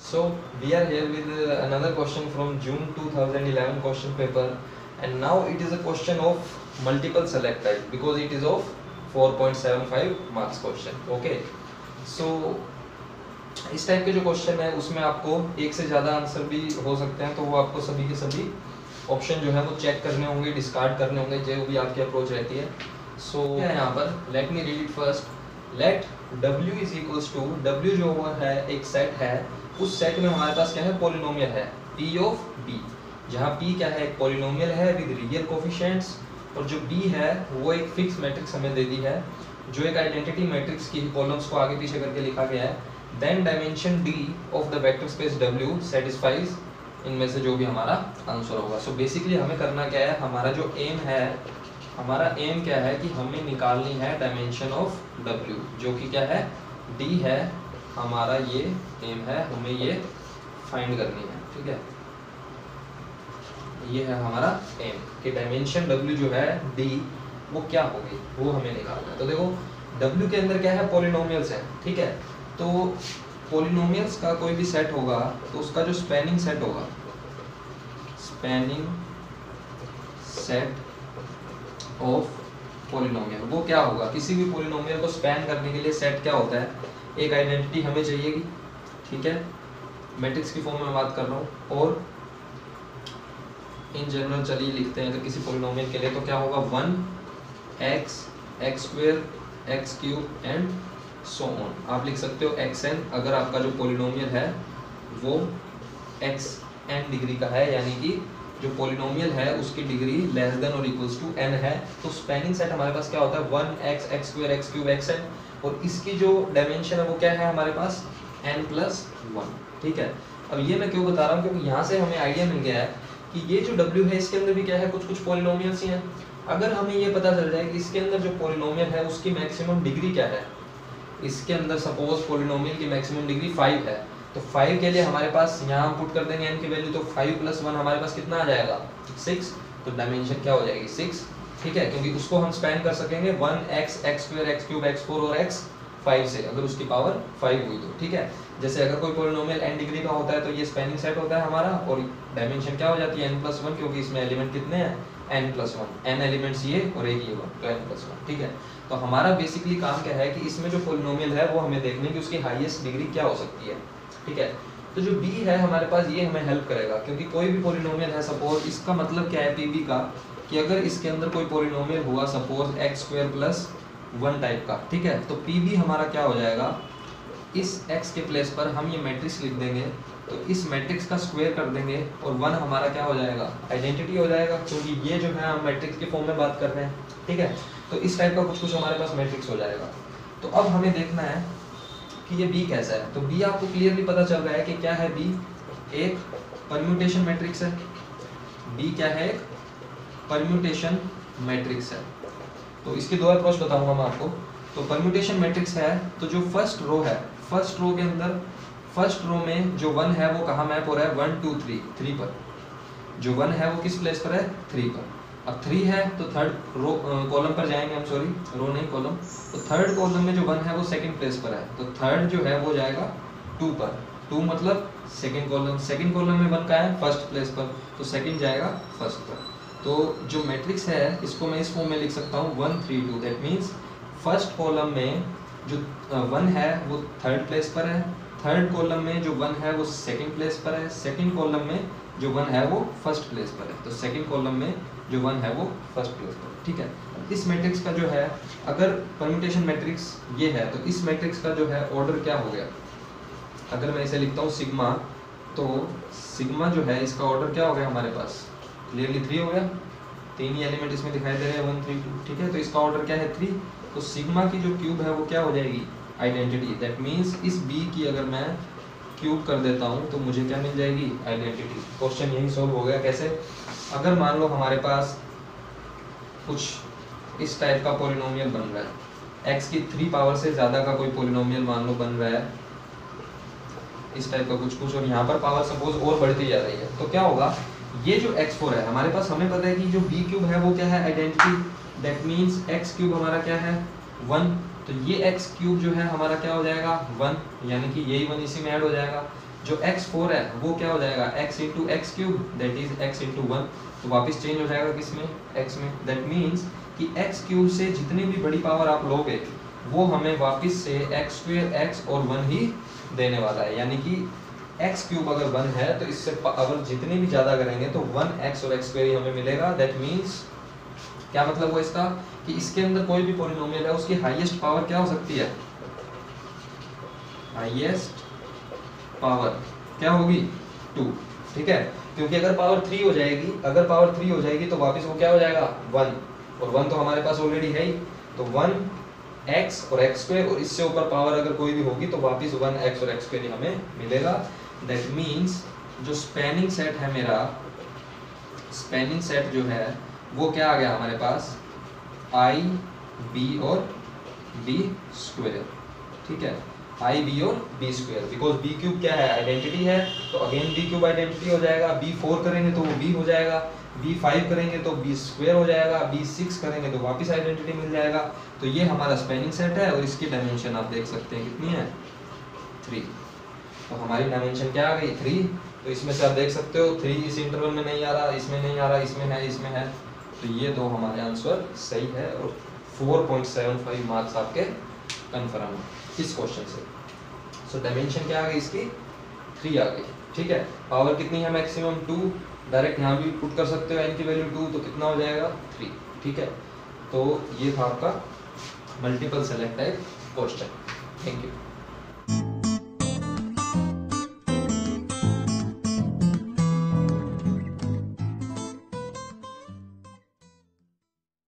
So we are here with another question from June 2011 question paper, and now it is a question of multiple select type because it is of 4.75 marks question. Okay, so इस type के जो question है उसमें आपको एक से ज़्यादा answer भी हो सकते हैं, तो वो आपको सभी के सभी ऑप्शन जो है वो चेक करने होंगे, डिस्कार्ड करने होंगे, जो भी आपकी अप्रोच रहती है. सो यहाँ पर let me read it first. Let W is equals to, W जो है एक सेट है, उस सेट में हमारे पास क्या है, पॉलिनोमियल है P ऑफ B, जहाँ P क्या है, एक पॉलिनोमियल है विद रियल कोफिशिएंट्स, और जो B है वो एक फिक्स मैट्रिक्स हमें दे दी है, जो एक आइडेंटिटी मैट्रिक्स की कॉलम्स को आगे पीछे करके लिखा गया है. Then dimension D of the vector space W satisfies इनमें से जो भी हमारा आंसर होगा. सो बेसिकली हमें करना क्या है, हमारा जो एम है, हमारा एम क्या है कि हमें निकालनी है डायमेंशन ऑफ W, जो कि क्या है, D है, हमारा ये एम है, हमें ये फाइंड करनी है. ठीक है, ये है हमारा एम कि डायमेंशन W जो है D वो क्या होगी, वो हमें निकालना है. तो देखो W के अंदर क्या है, पॉलिनोमियल्स है. ठीक है, तो पॉलिनोमियल्स का कोई भी सेट होगा तो उसका जो स्पैनिंग सेट होगा, स्पैनिंग सेट ऑफ पॉलिनोमियल, वो क्या होगा, किसी भी पॉलिनोमियल को स्पैन करने के लिए सेट क्या होता है, एक आइडेंटिटी हमें चाहिएगी. ठीक है, मैट्रिक्स की फॉर्म में बात कर रहा हूँ, और इन जनरल चलिए लिखते हैं अगर किसी पॉलिनोमियल के लिए, तो क्या होगा, 1x x square x cube and so on. आप लिख सकते हो xn अगर आपका जो पॉलिनोमियल है वो xn डिग्री का है, यानी कि जो पॉलिनोमियल है उसकी डिग्री लेस देन और इक्वल्स टू n है. तो स्पैनिंग सेट हमारे पास क्या होता है, 1x x square x cube xn, और इसकी जो डायमेंशन है वो क्या है हमारे पास, n+1. ठीक है, अब ये मैं क्यों बता रहा हूँ, क्योंकि यहाँ से हमें आइडिया मिल गया है कि ये जो W है इसके अंदर भी क्या है, कुछ कुछ पॉलिनोमियल्स ही हैं. अगर हमें ये पता चल जाए कि इसके अंदर जो पॉलिनोमियल है उसकी मैक्सिमम डिग्री क्या है, इसके अंदर सपोज पॉलिनोमियल की मैक्सिमम डिग्री 5 है, तो 5 के लिए हमारे पास यहाँ हम पुट कर देंगे n की वैल्यू, तो 5+1 हमारे पास कितना आ जाएगा, 6. तो डायमेंशन क्या हो जाएगी, 6. ठीक है, क्योंकि उसको हम स्पैन कर सकेंगे 1x x square x cube x4 और x 5 से, अगर उसकी पावर 5 हुई तो. ठीक है, जैसे अगर कोई पॉलिनोमियल n डिग्री का होता है तो ये स्पैनिंग सेट होता है हमारा, और डायमेंशन क्या हो जाती है, n+1, क्योंकि इसमें एलिमेंट कितने हैं, n+1, n एलिमेंट्स ये और एक ये 1, तो n+1. ठीक है, तो हमारा बेसिकली काम क्या है कि इसमें जो पॉलिनोमियल है वो हमें देखने की उसकी हाईएस्ट डिग्री क्या हो सकती है. ठीक है, तो जो b है हमारे पास, ये हमें हेल्प करेगा, क्योंकि कोई भी पॉलिनोमियल है सपोज, इसका मतलब क्या है pb का, कि अगर इसके अंदर कोई पॉलिनोमियल हुआ suppose x square plus 1 type का. ठीक है, तो pb हमारा क्या हो जाएगा, इस x के प्लेस पर हम ये मैट्रिक्स लिख देंगे, तो इस मैट्रिक्स का स्क्वायर कर देंगे, और 1 हमारा क्या हो जाएगा, आइडेंटिटी हो जाएगा, क्योंकि ये जो है हम मैट्रिक्स के फॉर्म में बात कर रहे हैं. ठीक है, तो इस टाइप का कुछ कुछ हमारे पास मैट्रिक्स हो जाएगा. तो अब हमें देखना है कि ये B कैसा है. तो B आपको क्लियरली पता चल रहा है कि क्या है, B एक परम्यूटेशन मैट्रिक्स है. B क्या है, एक परम्यूटेशन मैट्रिक्स है. तो इसके दो अप्रोच बताऊंगा मैं आपको. तो परम्यूटेशन मैट्रिक्स है, तो जो फर्स्ट रो है, फर्स्ट रो के अंदर, फर्स्ट रो में जो 1 है वो कहाँ मैप हो रहा है, 1 2 3 पर. जो 1 है वो किस प्लेस पर है, 3 पर. अब 3 है तो थर्ड रो कॉलम पर जाएंगे हम, सॉरी रो नहीं कॉलम. तो थर्ड कॉलम में जो 1 है वो सेकंड प्लेस पर है, तो थर्ड जो है वो जाएगा 2 पर. 2 मतलब सेकंड कॉलम, सेकंड कॉलम में 1 का है फर्स्ट प्लेस पर, तो सेकंड जाएगा फर्स्ट पर. तो जो मैट्रिक्स है इसको मैं इस फॉर्म में लिख सकता हूँ 1 3 2. दैट मीन्स फर्स्ट कॉलम में जो 1 है वो थर्ड प्लेस पर है, थर्ड कॉलम में जो 1 है वो सेकंड प्लेस पर है, सेकंड कॉलम में जो 1 है वो फर्स्ट प्लेस पर है, तो सेकंड कॉलम में जो 1 है वो फर्स्ट प्लेस पर. ठीक है, इस मैट्रिक्स का जो है, अगर परम्यूटेशन मैट्रिक्स ये है, तो इस मैट्रिक्स का जो है ऑर्डर क्या हो गया, अगर मैं इसे लिखता हूँ सिग्मा, तो सिग्मा जो है इसका ऑर्डर क्या हो गया हमारे पास, क्लियरली 3 हो गया. 3 ही एलिमेंट इसमें दिखाई दे रहे हैं, 1 3 2. ठीक है, तो इसका ऑर्डर क्या है, 3. तो सिग्मा की जो क्यूब है वो क्या हो जाएगी, आइडेंटिटी. दैट मीन्स इस B की अगर मैं क्यूब कर देता हूँ तो मुझे क्या मिल जाएगी, आइडेंटिटी. क्वेश्चन यही सॉल्व हो गया. कैसे, अगर मान लो हमारे पास कुछ इस टाइप का पॉलिनोमियल बन रहा है, x की 3 पावर से ज़्यादा का कोई पॉलिनोमियल मान लो बन रहा है, इस टाइप का कुछ कुछ, और यहाँ पर पावर सपोज और बढ़ती जा रही है, तो क्या होगा, ये जो x4 है हमारे पास, हमें पता है कि जो b क्यूब है वो क्या है, identity. That means x cube हमारा क्या है, 1. तो ये x क्यूब जो है हमारा क्या हो जाएगा, 1, यानी कि यही 1 इसी में ऐड हो जाएगा. जो x4 है वो क्या हो जाएगा x into x cube, that is x into 1, तो वापस चेंज हो जाएगा किसमें, x में। दैट मीन्स कि x क्यूब से जितनी भी बड़ी पावर आप लोगे वो हमें वापस से x स्क्वायर x और 1 ही देने वाला है, यानी कि x क्यूब अगर 1 है तो इससे अगर जितने भी ज़्यादा करेंगे तो 1x और x स्क्वायर ही हमें मिलेगा। दैट मीन्स क्या मतलब हुआ इसका कि इसके अंदर कोई भी पॉलिनोमियल है उसकी हाईएस्ट पावर क्या हो सकती है, हाईएस्ट पावर क्या होगी 2, ठीक है, क्योंकि अगर पावर 3 हो जाएगी, अगर पावर 3 हो जाएगी तो वापस वो क्या हो जाएगा 1, और 1 तो हमारे पास ऑलरेडी है ही, तो 1x और x स्क्वायर, और इससे ऊपर पावर अगर कोई भी होगी तो वापस 1x और x स्क्वायर ही हमें मिलेगा। दैट मीन्स जो स्पैनिंग सेट है मेरा, स्पैनिंग सेट जो है वो क्या आ गया हमारे पास, i b और b स्क्वायर, ठीक है, i b और b square, because b cube क्या है, आइडेंटिटी है, तो अगेन b क्यूब आइडेंटिटी हो जाएगा, b4 करेंगे तो वो b हो जाएगा, b5 करेंगे तो b स्क्वायर हो जाएगा, b6 करेंगे तो वापस आइडेंटिटी मिल जाएगा। तो ये हमारा स्पैनिंग सेट है और इसकी डायमेंशन आप देख सकते हैं कितनी है, 3। तो हमारी डायमेंशन क्या आ गई 3, तो इसमें से आप देख सकते हो 3 इस इंटरवल में नहीं आ रहा, इसमें नहीं आ रहा, इसमें है, इसमें है, तो ये दो हमारे आंसर सही है और 4.75 मार्क्स आपके कन्फर्म है इस क्वेश्चन से। सो डायमेंशन क्या आ गई इसकी 3 आ गई, ठीक है। पावर कितनी है मैक्सिमम 2, डायरेक्ट यहाँ भी पुट कर सकते हो n की वैल्यू 2, तो कितना हो जाएगा 3, ठीक है। तो ये था आपका multiple select type question. Thank you.